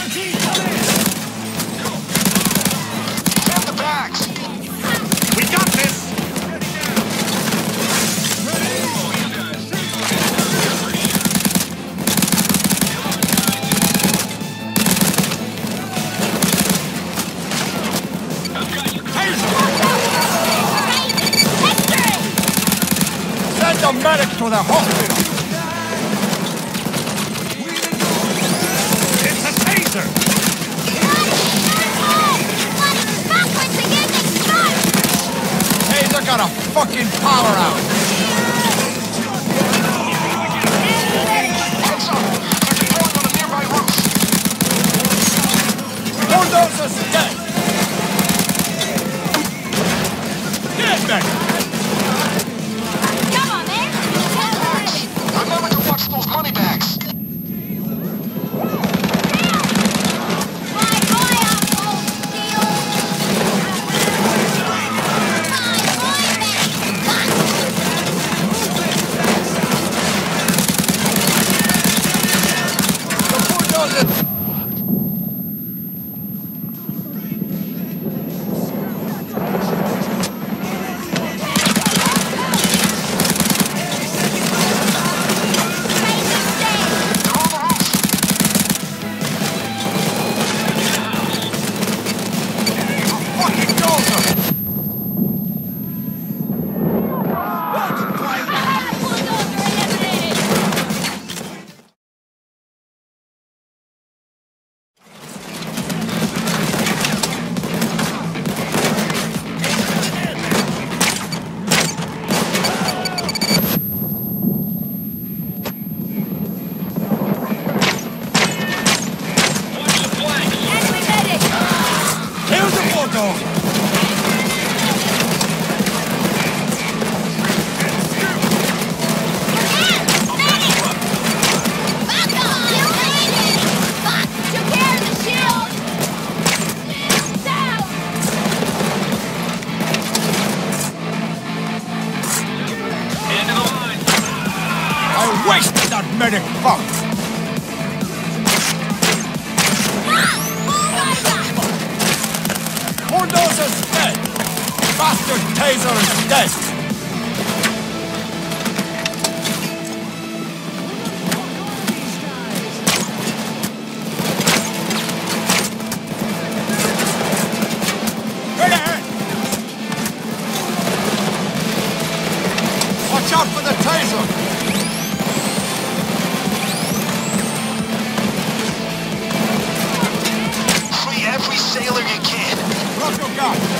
Get the bags! We got this! Send the medic to the hospital! It's a taser! Taser got a fucking power out! Heads up! They're deploying on a nearby roof! Bulldozer's dead! Get back! Remember to watch those money bags! Wasted that medic fuck! Bulldozer's dead! Bastard taser is dead! Watch out for the taser! Every sailor you can. Crossbow gun!